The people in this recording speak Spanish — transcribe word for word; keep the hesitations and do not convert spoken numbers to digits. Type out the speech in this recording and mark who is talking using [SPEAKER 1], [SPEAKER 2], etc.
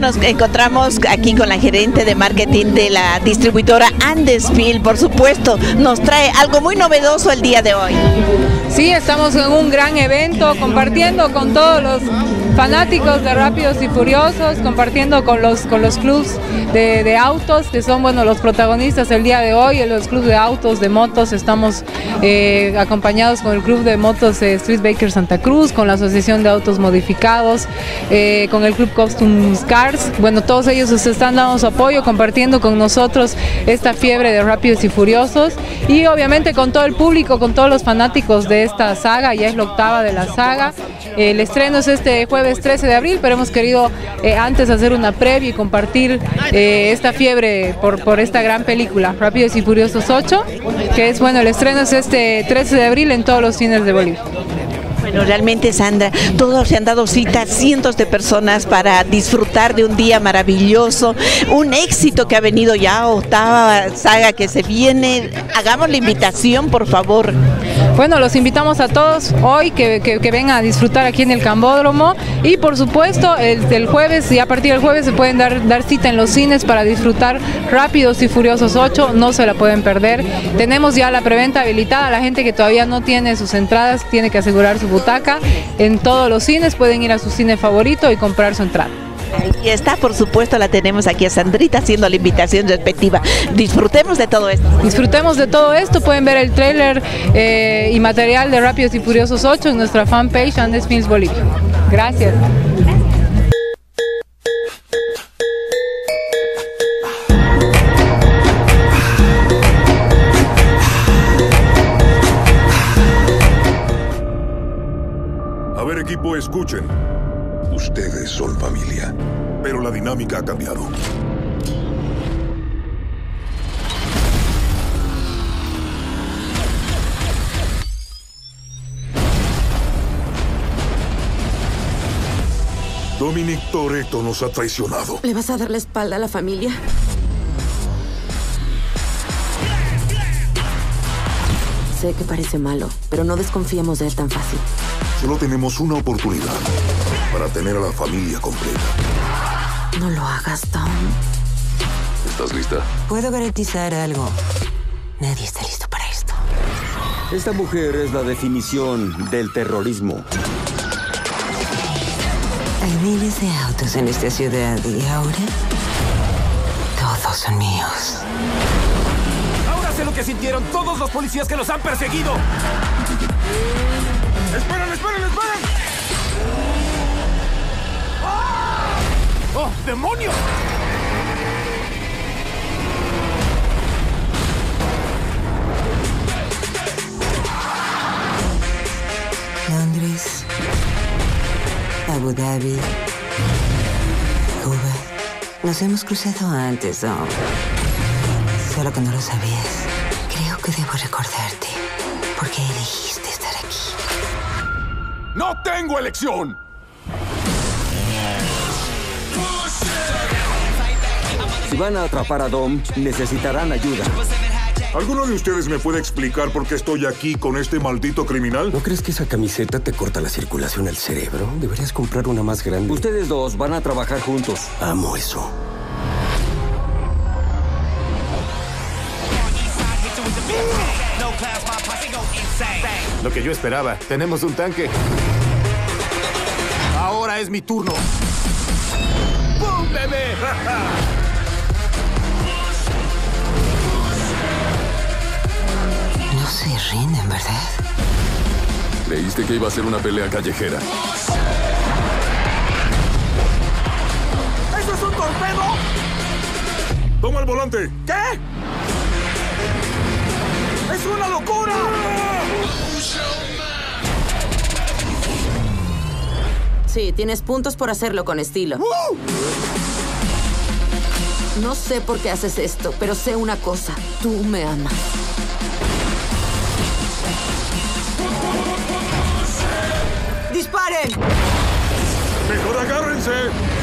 [SPEAKER 1] nos encontramos aquí con la gerente de marketing de la distribuidora Andes Film, por supuesto, nos trae algo muy novedoso el día de hoy.
[SPEAKER 2] Sí, estamos en un gran evento, compartiendo con todos los fanáticos de Rápidos y Furiosos, compartiendo con los, con los clubs de, de autos, que son bueno, los protagonistas el día de hoy. En los clubs de autos, de motos, estamos eh, acompañados con el club de motos eh, Street Baker Santa Cruz, con la Asociación de Autos Modificados, eh, con el club Costumes Cars. Bueno, todos ellos nos están dando su apoyo, compartiendo con nosotros esta fiebre de Rápidos y Furiosos, y obviamente con todo el público, con todos los fanáticos de esta saga. Ya es la octava de la saga. El estreno es este jueves trece de abril, pero hemos querido eh, antes hacer una previa y compartir eh, esta fiebre por, por esta gran película, Rápidos y Furiosos ocho, que es, bueno, el estreno es este trece de abril en todos los cines de Bolivia.
[SPEAKER 1] Bueno, realmente, Sandra, todos se han dado cita, cientos de personas para disfrutar de un día maravilloso, un éxito que ha venido ya, octava saga que se viene. Hagamos la invitación, por favor.
[SPEAKER 2] Bueno, los invitamos a todos hoy que, que, que vengan a disfrutar aquí en el Cambódromo, y por supuesto el, el jueves, y a partir del jueves se pueden dar, dar cita en los cines para disfrutar Rápidos y Furiosos ocho, no se la pueden perder. Tenemos ya la preventa habilitada, la gente que todavía no tiene sus entradas tiene que asegurar su butaca. En todos los cines pueden ir a su cine favorito y comprar su entrada.
[SPEAKER 1] Ahí está, por supuesto, la tenemos aquí a Sandrita haciendo la invitación respectiva. Disfrutemos de todo esto.
[SPEAKER 2] Disfrutemos de todo esto. Pueden ver el tráiler eh, y material de Rápidos y Furiosos ocho en nuestra fanpage Andes Films Bolivia. Gracias.
[SPEAKER 3] A ver, equipo, escuchen. Ustedes son familia, pero la dinámica ha cambiado. Dominic Toretto nos ha traicionado.
[SPEAKER 4] ¿Le vas a dar la espalda a la familia? Sé que parece malo, pero no desconfiemos de él tan fácil.
[SPEAKER 3] Solo tenemos una oportunidad para tener a la familia completa.
[SPEAKER 4] No lo hagas, Tom.
[SPEAKER 3] ¿Estás lista?
[SPEAKER 4] Puedo garantizar algo. Nadie está listo para esto.
[SPEAKER 5] Esta mujer es la definición del terrorismo.
[SPEAKER 4] Hay miles de autos en esta ciudad y ahora todos son míos.
[SPEAKER 5] Ahora sé lo que sintieron todos los policías que los han perseguido.
[SPEAKER 3] ¡Esperen, esperen, esperen!
[SPEAKER 5] ¡Oh, demonios!
[SPEAKER 4] Londres, Abu Dhabi, Cuba. Nos hemos cruzado antes, Dom. Solo que no lo sabías. Creo que debo recordarte por qué elegiste estar aquí.
[SPEAKER 3] ¡No tengo elección!
[SPEAKER 5] Si van a atrapar a Dom, necesitarán ayuda.
[SPEAKER 3] ¿Alguno de ustedes me puede explicar por qué estoy aquí con este maldito criminal?
[SPEAKER 6] ¿No crees que esa camiseta te corta la circulación al cerebro? Deberías comprar una más grande.
[SPEAKER 5] Ustedes dos van a trabajar juntos.
[SPEAKER 6] Amo eso.
[SPEAKER 5] Lo que yo esperaba. Tenemos un tanque. Ahora es mi turno. ¡Bum, bebé!
[SPEAKER 4] No se rinden, ¿verdad?
[SPEAKER 3] Leíste que iba a ser una pelea callejera.
[SPEAKER 5] ¿Eso es un torpedo?
[SPEAKER 3] ¡Toma el volante!
[SPEAKER 5] ¿Qué? ¡Es una locura!
[SPEAKER 4] Sí, tienes puntos por hacerlo con estilo.
[SPEAKER 5] ¡Uh!
[SPEAKER 4] No sé por qué haces esto, pero sé una cosa. Tú me amas. ¡Disparen!
[SPEAKER 3] ¡Mejor agárrense!